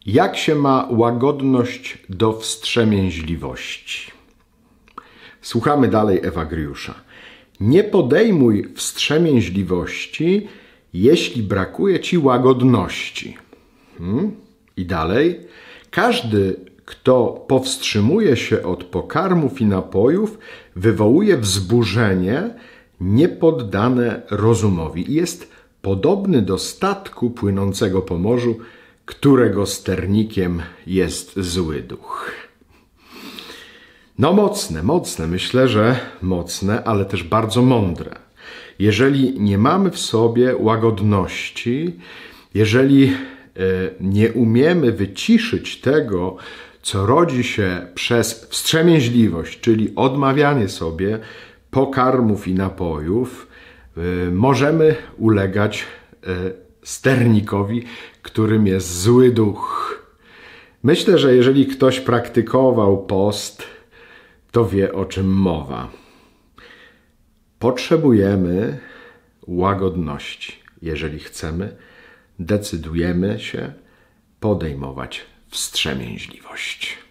Jak się ma łagodność do wstrzemięźliwości? Słuchamy dalej Ewagriusza. Nie podejmuj wstrzemięźliwości, jeśli brakuje ci łagodności. I dalej. Każdy, kto powstrzymuje się od pokarmów i napojów, wywołuje wzburzenie niepoddane rozumowi i jest podobny do statku płynącego po morzu, którego sternikiem jest zły duch. No mocne, myślę, że mocne, ale też bardzo mądre. Jeżeli nie mamy w sobie łagodności, jeżeli nie umiemy wyciszyć tego, co rodzi się przez wstrzemięźliwość, czyli odmawianie sobie pokarmów i napojów, możemy ulegać sternikowi, którym jest zły duch. Myślę, że jeżeli ktoś praktykował post, to wie, o czym mowa. Potrzebujemy łagodności, jeżeli chcemy, decydujemy się podejmować wstrzemięźliwość.